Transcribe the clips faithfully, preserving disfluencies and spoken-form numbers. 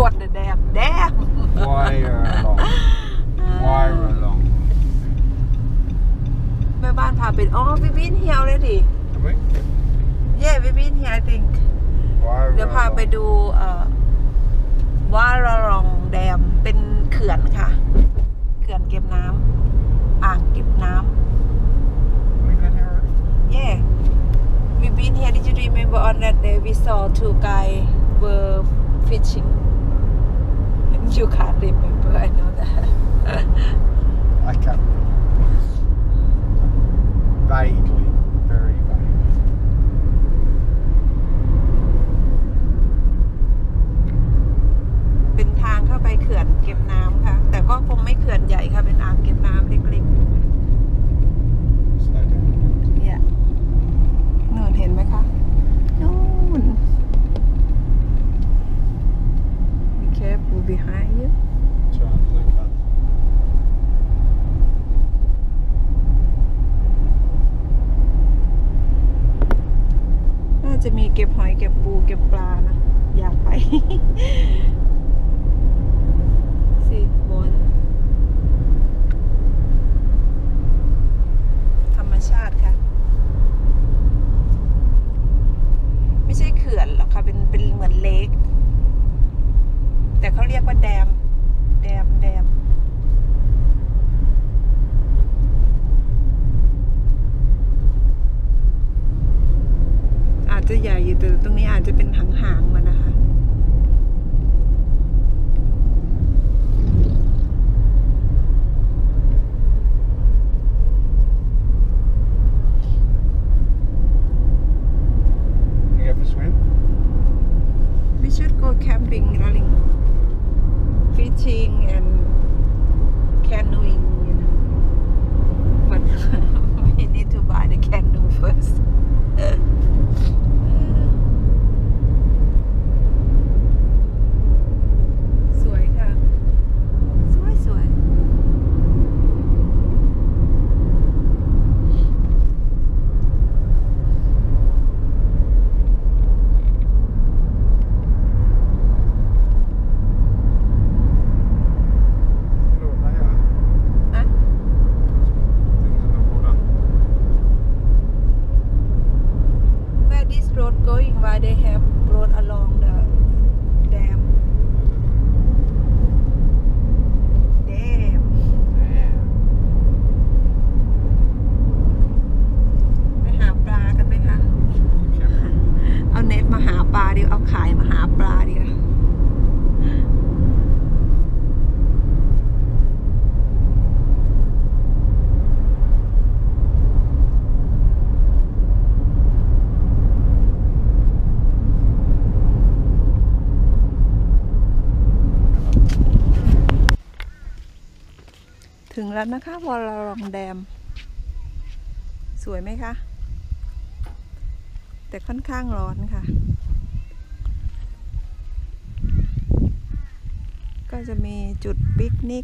What the damn damn Wire along Wire along แม่บ้านพาไปอ๋อ we been here already Have we? Yeah we been here I think เดี๋ยวพาไปดูเอ่อวาระรองแดมเป็นเขื่อนค่ะเขื่อนเก็บน้ำอ่างเก็บน้ำ We been here already? Yeah we been here did you remember on that day we saw two guys were fishing you can't remember I know that I can't vaguely very vaguely เป็นทางเข้าไปเขื่อนเก็บน้ำค่ะแต่ก็คงไม่เขื่อนใหญ่ค่ะเป็นอ่างเก็บน้ำเล็กๆเนี่ยนู่นเห็นไหมคะนู่น Be careful behind youน่าจะมีเก็บหอยเก็บปูเก็บปลานะอยากไป สิบนธรรมชาติค่ะไม่ใช่เขื่อนหรอกค่ะเป็นเป็นเหมือนเลคแต่เขาเรียกว่าแดมแดมแดมอาจจะใหญ่อยู่แต่ตรงนี้อาจจะเป็นหางๆมันนะคะ You have a swim? We should go camping darling fishing and canoeing you know but we need to buy the canoe firstสวยค่ะสวยสวยgoing why they have road along the dam dam ไปหาปลากันไหมคะเอาเน็ตมาหาปลาดีเอาข่ายมาหาปลาดีค่ะถึงแล้วนะคะวอลรองแดมสวยไหมคะแต่ค่อนข้างร้อนค่ะก็จะมีจุดปิกนิก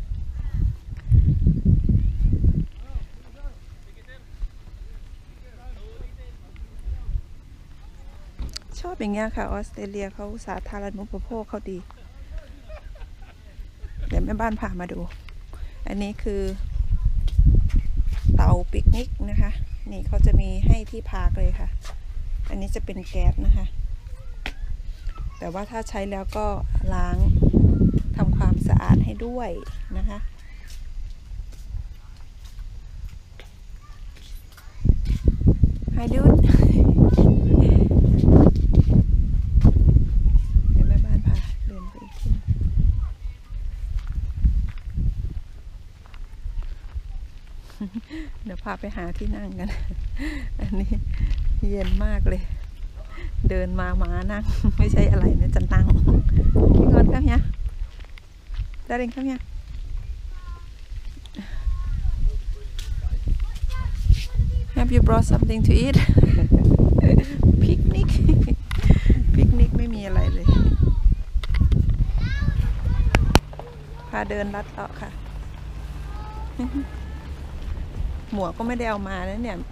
ชอบอย่างเงี้ยค่ะออสเตรเลียเขาสาธารณูปโภคเขาดีเดี๋ยวแม่บ้านพามาดูอันนี้คือเตาปิกนิกนะคะนี่เขาจะมีให้ที่พักเลยค่ะอันนี้จะเป็นแก๊สนะคะแต่ว่าถ้าใช้แล้วก็ล้างทำความสะอาดให้ด้วยนะคะไฮดูดเดี๋ยวแม่บ้านพาเดินไปอีกทีเดี๋ยวพาไปหาที่นั่งกัน อันนี้เย็นมากเลย เดินมาม้านั่ง ไม่ใช่อะไรนะจะนั่งพี่งอนครับเนี่ยดารินครับเนี่ย Have you brought something to eat พิกนิก พิกนิกไม่มีอะไรเลย พาเดินลัดเลาะค่ะ หมวกก็ไม่ได้เอามาแล้วเนี่ย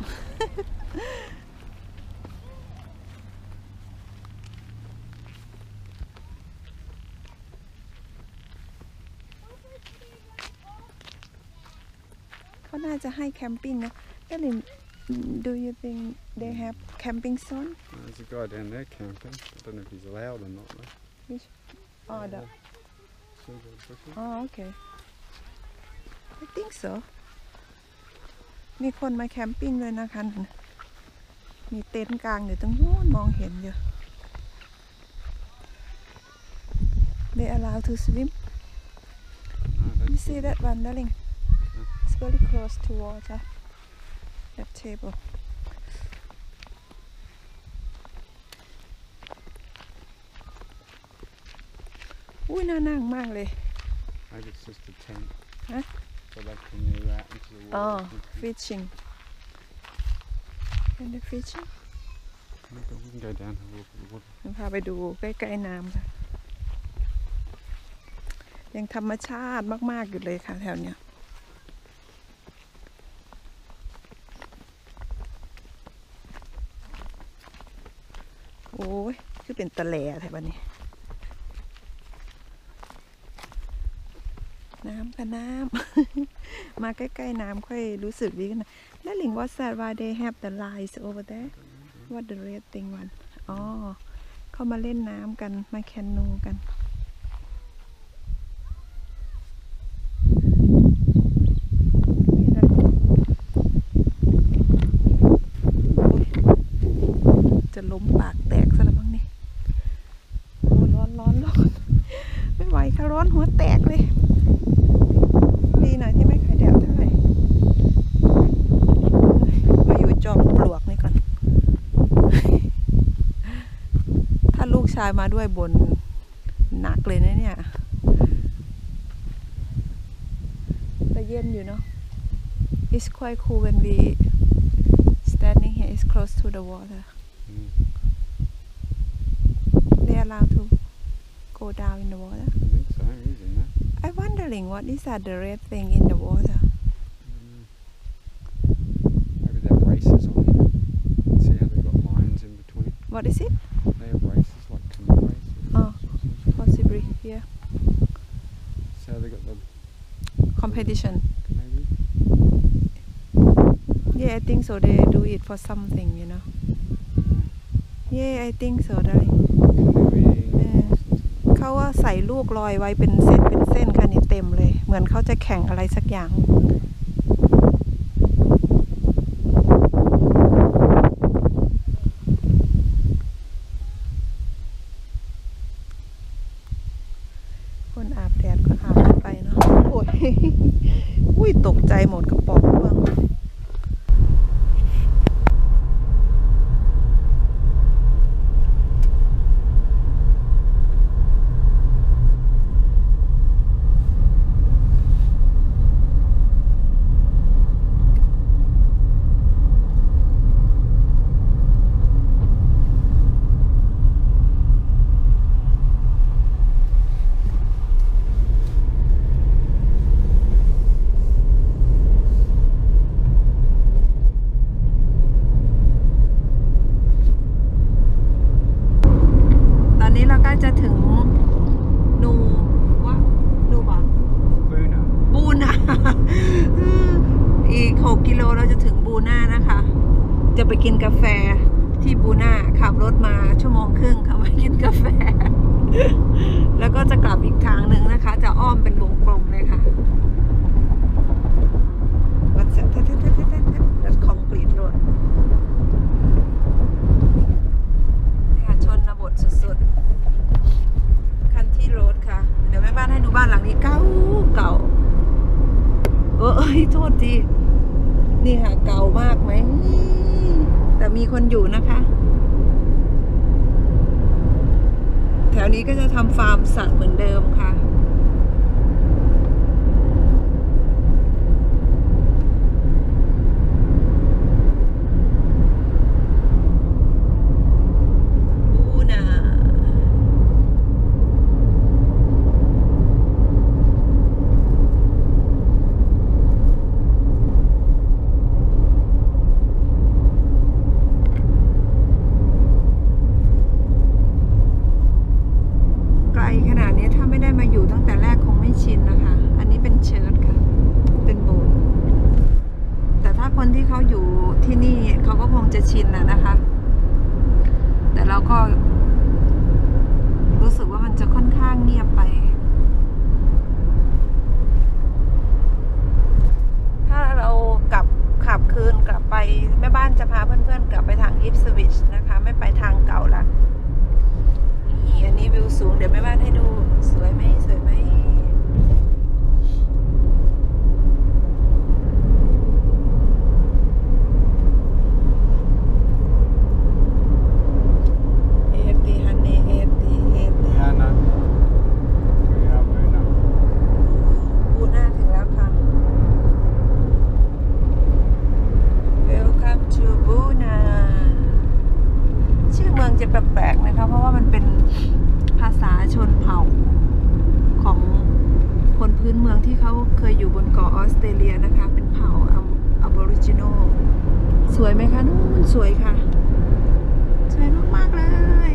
เขาน่าจะให้แคมปิ้งนะแล้วลิน do you think they have camping zone There's a guy down there camping. I don't know if he's allowed or not though. which oh the Silver Bushes. oh okay I think so มีคนมาแคมปิ้งเลยนะคะมีเต็นท์กลางอยู่ตรงนู้นมองเห็นอยู่ they allow to swim No, you that's see that one darling it's very close to water that table อุ้ยน่านั่งมากเลย maybe it's just a tent. Huh? So they can move out into the water. oh fishing and the fishing We can we can go down and have a look at the water. พาไปดูใกล้ๆน้ำค่ะยังธรรมชาติมากๆอยู่เลยค่ะแถวเนี้ยโอ้ยคือเป็นตะแหล่แถวนี้น้ำค่ะน้ำ มาใกล้ๆน้ำค่อยรู้สึกดีกันนะแล้วลิงว่า that why they have the lines over there what the red thing one อ๋อเข้ามาเล่นน้ำกันมาแคนูกันจะล้มปากแตกซะแล้วมั้งนี่โอ้ร้อนร้อนร้อนไม่ไหวค่ะร้อนหัวแตกเลยดีหน่อยที่ไม่ค่อยแดดเท่าไหร่มาอยู่จอมปลวกนี่ก่อน ถ้าลูกชายมาด้วยบนหนักเลยนะเนี่ยแต่เย็นอยู่เนาะ It's quite cool when we standing here is close to the water Mm. they allowed to go down in the water I think so, he's in there. I wondering what is that the red thing in the water Mm. Maybe they have races on here. See how they've got lines in between? what is it They have races, like canoe races. oh possibly yeah See how they got the competition maybe? yeah I think so they do it for something you know yeah I think so darling Canoeing. เออเขาว่าใส่ลูกลอยไว้เป็นเส้นเป็นเส้นค่ะนี่เต็มเลยเหมือนเขาจะแข่งอะไรสักอย่างคนอาบแดดก็อาบกันไปเนาะโอ้ย อุ้ยตกใจหมดกระป๋องร่วงจะถึงนูวะนูบะ Boona. บูน่า อีกหกกิโลเราจะถึงบูน่านะคะ จะไปกินกาแฟที่บูน่าขับรถมาชั่วโมงครึ่งค่ะมากินกาแฟ แล้วก็จะกลับอีกทางหนึ่งนะคะ จะอ้อมเป็นวงกลมเลยค่ะวัดเสร็จรถคอนกรีตรถชนบทสุดๆคันที่รถค่ะเดี๋ยวแม่บ้านให้ดูบ้านหลังนี้เก่าเก่าเออเอ้ยโทษทีนี่ค่ะเก่ามากไหมแต่มีคนอยู่นะคะแถวนี้ก็จะทำฟาร์มสัตว์เหมือนเดิมค่ะขนาดนี้ถ้าไม่ได้มาอยู่ที่นี่เขาก็คงจะชินนะนะคะ แต่เราก็รู้สึกว่ามันจะค่อนข้างเงียบไป ถ้าเรากลับขับคืนกลับไปแม่บ้านจะพาเพื่อนๆกลับไปทางอิปสวิชนะคะ ไม่ไปทางเก่าละนี่อันนี้วิวสูงเดี๋ยวแม่บ้านให้ดูสวยไหมสวยไหมจะแปลกๆนะคะเพราะว่ามันเป็นภาษาชนเผ่าของคนพื้นเมืองที่เขาเคยอยู่บนเกาะออสเตรเลียนะคะเป็นเผ่าอับอริจินอลสวยไหมคะนู่นสวยค่ะสวยมากๆเลย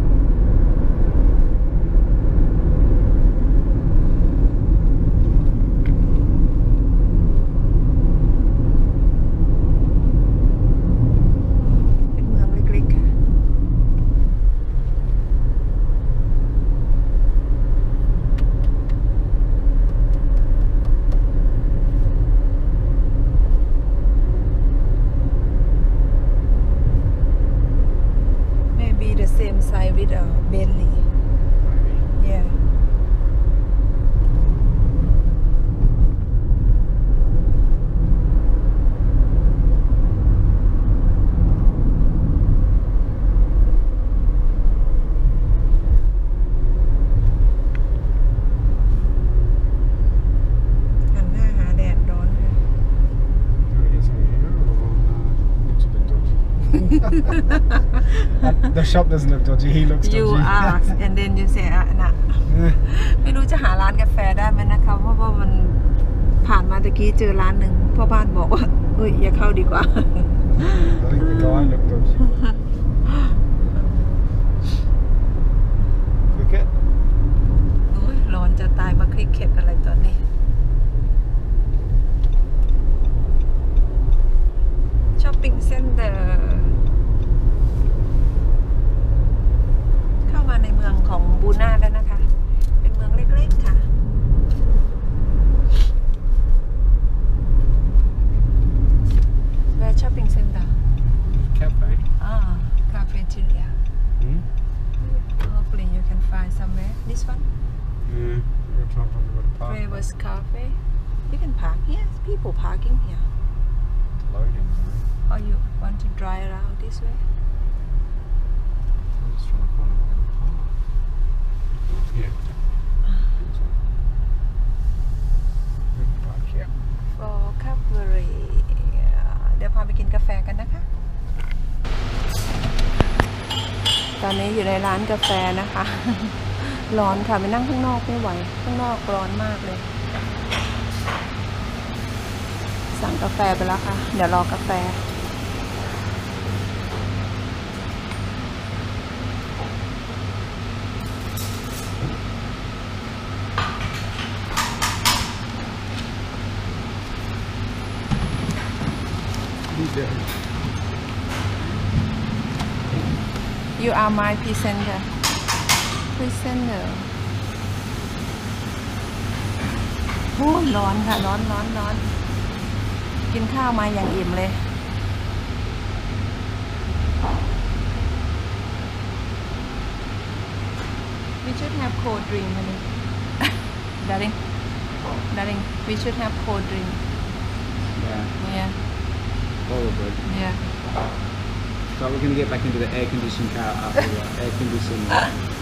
เป็นเมืองเล็กๆค่ะthe same size with a Bentley. Yeah. The shop doesn't look dodgy, he looks dodgy. You ask and then you say อ่ะนะ ไม่รู้จะหาร้านกาแฟได้ไหมนะคะเพราะว่ามันผ่านมาตะกี้เจอร้านหนึ่งพ่อบ้านบอกว่าเฮ้ยอย่าเข้าดีกว่า I think the guy looked dodgy. Cricket? โอ้ยร้อนจะตายมาคริกเก็ตอะไรตอนนี้ช้อปปิ้งเซ็นเตอร์เข้ามาในเมืองของบูน่าแล้วนะคะเป็นเมืองเล็กๆค่ะ Where shopping center? Cafe. Ah, cafeteria. Hmm? Hopefully you can find somewhere. This one? Yeah, we'll try and find a bit of park. Flavors Cafe. You can park here. People parking here. It's loading, though. Or you want to drive around this way? I'm just trying to find a way to park. Yeah. This one. We can park here. For Cavalry เดี๋ยวพาไปกินกาแฟกันนะคะ ตอนนี้อยู่ในร้านกาแฟนะคะ ร้อนค่ะไปนั่งข้างนอกไม่ไหวข้างนอกร้อนมากเลย สั่งกาแฟไปแล้วค่ะ เดี๋ยวรอกาแฟ You are my presenter presenter โอ้ยร้อนค่ะร้อนร้อนร้อนกินข้าวมาอย่างอิ่มเลย We should have cold drink honey darling darling we should have cold drink Yeah, yeah probably. yeah So we're going to get back into the air conditioned car after the air conditioned.